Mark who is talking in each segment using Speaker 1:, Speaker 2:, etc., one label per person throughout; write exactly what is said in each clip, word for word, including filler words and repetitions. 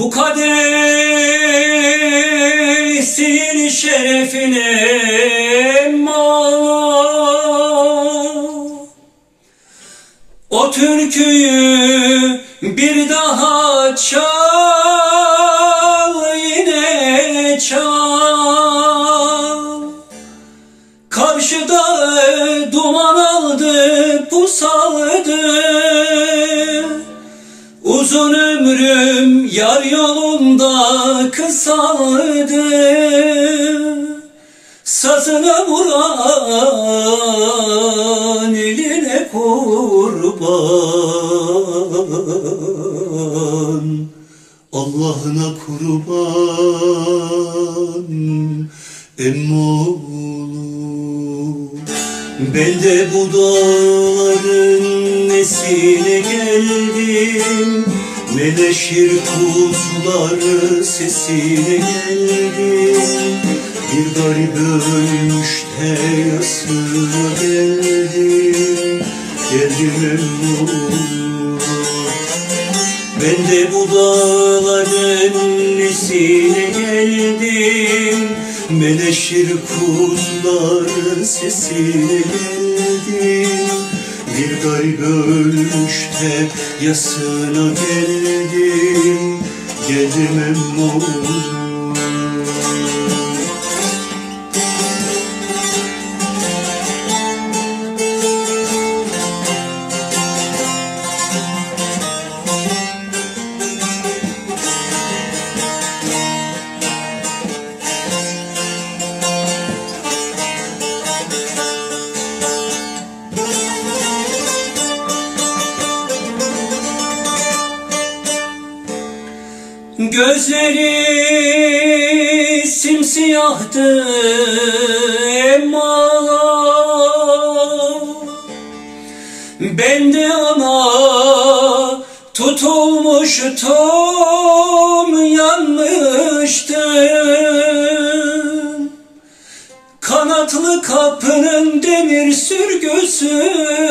Speaker 1: Bu kadesin şerefine o türküyü bir daha çal, yine çal. Karşıda duman aldı, pusaldı. Uzun ömrüm yar yolunda kısaldı. Sazına vuran eline kurban, Allah'ına kurban emmoğlu. Ben de bu dağların nesine geldim, meleşir kuzuları sesine geldim. Bir garip ölmüş de yasına geldim, geldim emmoğlu. Ben de bu dağların nesine geldim, meleşir kuzuların sesine geldim. Bir garip ölmüş de yasına geldim, geldim emmoğlu. Gözleri simsiyahtı emma ben de ana tutulmuştum, yanmıştım. Kanatlı kapının demir sürgüsü,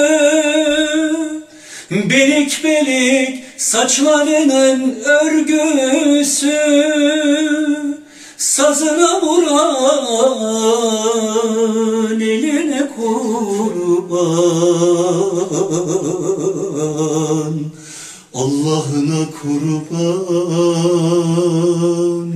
Speaker 1: belik belik saçlarının örgüsü, sazına vuran eline kurban, Allah'ına kurban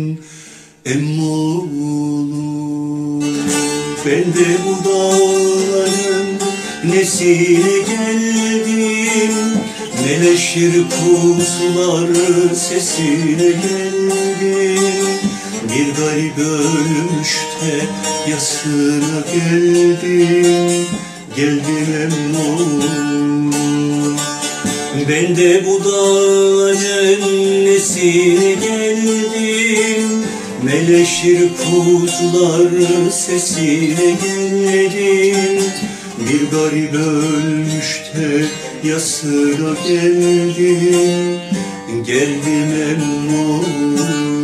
Speaker 1: emmoğlu. Ben de bu dağların nesine geldim, meleşir kuzuları sesine geldim. Bir garip ölmüş de yasına geldim, geldim emmoğlu. Ben de bu dağların nesine geldim, meleşir kuzuları sesine geldim. Bir garip ölmüş de yasına geldim, geldim emmoğlu.